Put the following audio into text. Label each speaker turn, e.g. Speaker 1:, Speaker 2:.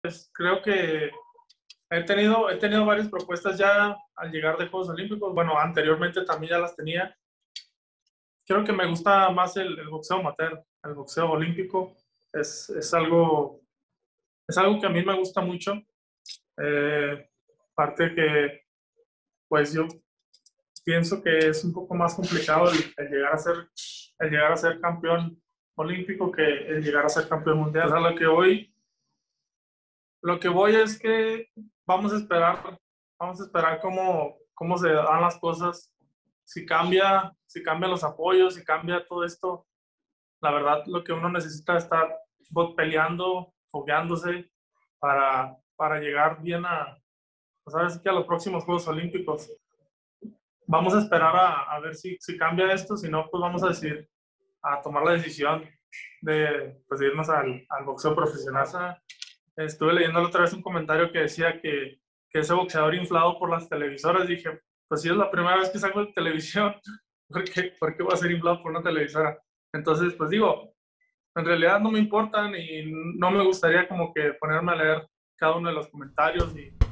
Speaker 1: Creo que he tenido varias propuestas ya al llegar de Juegos Olímpicos. Bueno, anteriormente también ya las tenía. Creo que me gusta más el boxeo amateur, el boxeo olímpico. Es algo que a mí me gusta mucho. Aparte que, pues yo pienso que es un poco más complicado el llegar a ser campeón olímpico que el llegar a ser campeón mundial. O sea, lo que voy es que vamos a esperar cómo se dan las cosas. Si cambian los apoyos, si cambia todo esto, la verdad lo que uno necesita es estar peleando, fogueándose para llegar bien pues ahora sí que a los próximos Juegos Olímpicos. Vamos a esperar a ver si cambia esto, si no, pues vamos a decidir a tomar la decisión de irnos al boxeo profesional. Estuve leyendo la otra vez un comentario que decía que ese boxeador inflado por las televisoras. Dije, pues si es la primera vez que salgo de televisión, ¿por qué voy a ser inflado por una televisora? Entonces, pues digo, en realidad no me importan y no me gustaría como que ponerme a leer cada uno de los comentarios